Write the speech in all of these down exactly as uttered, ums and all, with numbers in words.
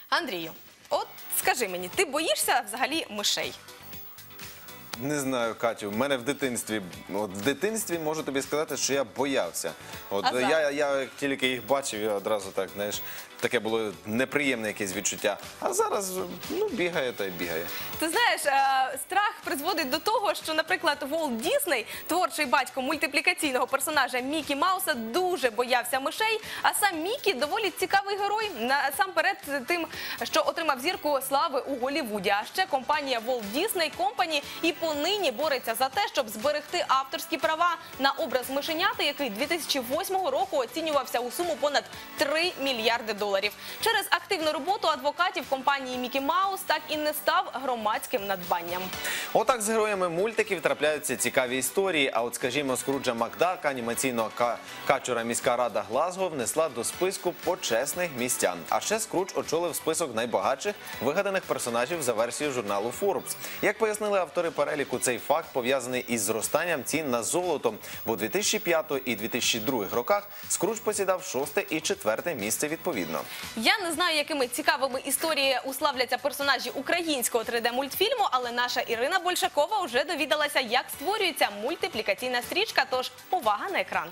Андрію, от скажи мені, ти боїшся взагалі мишей? Не знаю, Катю, в мене в дитинстві, от в дитинстві можу тобі сказати, що я боявся. От А я, зараз? я як тільки їх бачив, я одразу так, знаєш, таке було неприємне якесь відчуття. А зараз, ну, бігає та й бігає. Ти знаєш, е, страх призводить до того, що, наприклад, Волт Дісней, творчий батько мультиплікаційного персонажа Мікі Мауса, дуже боявся мишей, а сам Мікі доволі цікавий герой, насамперед тим, що отримав зірку слави у Голлівуді. А ще компанія Волт Дісней Компані і понині бореться за те, щоб зберегти авторські права на образ мишенята, який дві тисячі восьмого року оцінювався у суму понад три мільярди доларів. Через активну роботу адвокатів компанії Мікі Маус так і не став громадським надбанням. Отак з героями мультиків трапляються цікаві історії. А от, скажімо, Скруджа Макдака, анімаційного ка качура міська рада Глазго внесла до списку почесних містян. А ще Скрудж очолив список найбагатших вигаданих персонажів за версією журналу Forbes. Як пояснили автори переліку, цей факт пов'язаний із зростанням цін на золото. Бо у дві тисячі п'ятому і дві тисячі другому роках Скрудж посідав шосте і четверте місце відповідно. Я не знаю, якими цікавими історії уславляться персонажі українського три де мультфільму, але наша Ірина Большакова вже довідалася, як створюється мультиплікаційна стрічка, тож увага на екран.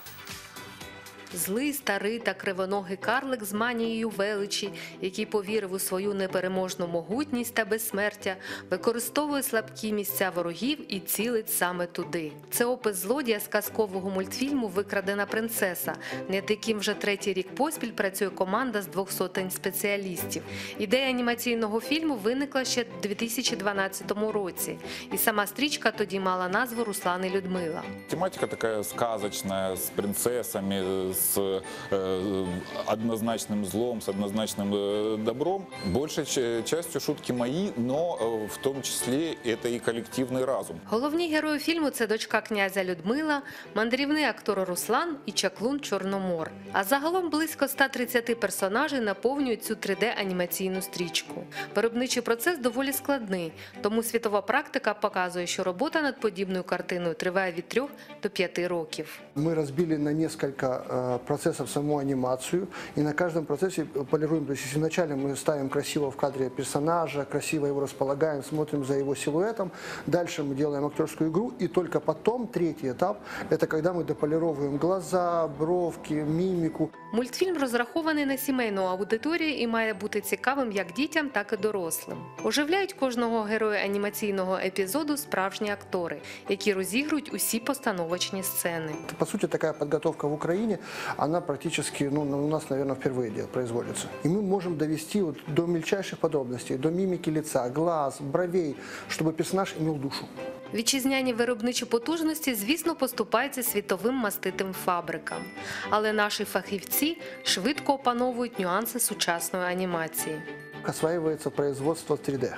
Злий, старий та кривоногий карлик з манією величі, який повірив у свою непереможну могутність та безсмертя, використовує слабкі місця ворогів і цілить саме туди. Це опис злодія з казкового мультфільму «Викрадена принцеса», над яким вже третій рік поспіль працює команда з двох сотень спеціалістів. Ідея анімаційного фільму виникла ще в дві тисячі дванадцятому році, і сама стрічка тоді мала назву «Руслан і Людмила». Тематика такая сказочная, с принцессами, с э, однозначным злом, с однозначным э, добром. Большей частью шутки мои, но э, в том числе это и коллективный разум. Головні герої фільму – це дочка князя Людмила, мандрівний актор Руслан і чаклун Чорномор. А загалом близько ста тридцяти персонажей наповнюють цю три де анімаційну стрічку. Виробничий процес доволі складний, тому світова практика показує, що робота над подібною картиною триває від трьох до п'яти років. Мы разбили на несколько э, процессов саму анимацию, и на каждом процессе полируем. То есть, если вначале мы ставим красиво в кадре персонажа, красиво его располагаем, смотрим за его силуэтом, дальше мы делаем актерскую игру, и только потом, третий этап, это когда мы дополировываем глаза, бровки, мимику. Мультфільм розрахований на сімейну аудиторію і має бути цікавим як дітям, так і дорослим. Оживляють кожного героя анімаційного епізоду справжні актори, які розігрують усі постановочні сцени. По сути, такая подготовка в Украине, она практически, ну, у нас, наверное, впервые производится. И мы можем довести вот до мельчайших подробностей, до мимики лица, глаз, бровей, чтобы персонаж имел душу. Вітчизняні виробничі потужності, звісно, поступаються світовим маститим фабрикам. Але наші фахівці швидко опановують нюанси сучасної анімації. Осваивается производство три де.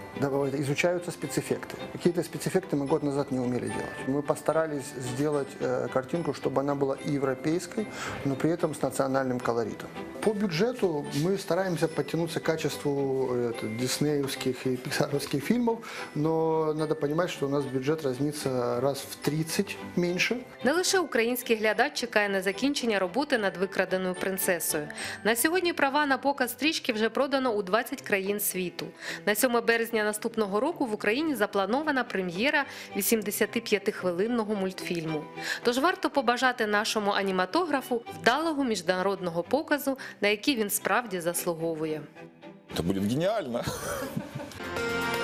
Изучаются спецэффекты. Какие-то спецэффекты мы год назад не умели делать. Мы постарались сделать э, картинку, чтобы она была и европейской, но при этом с национальным колоритом. По бюджету мы стараемся подтянуться к качеству это, диснеевских и пиксаровских фильмов, но надо понимать, что у нас бюджет разнится раз в тридцать меньше. Не лише український глядач чекає на закінчення роботи над викраденою принцесою. На сьогодні права на показ стрічки вже продано у двадцять країн світу. На сьоме березня наступного року в Україні запланована прем'єра вісімдесятип'ятихвилинного мультфільму. Тож варто побажати нашому аніматографу вдалого міжнародного показу, на який він справді заслуговує. Это будет гениально!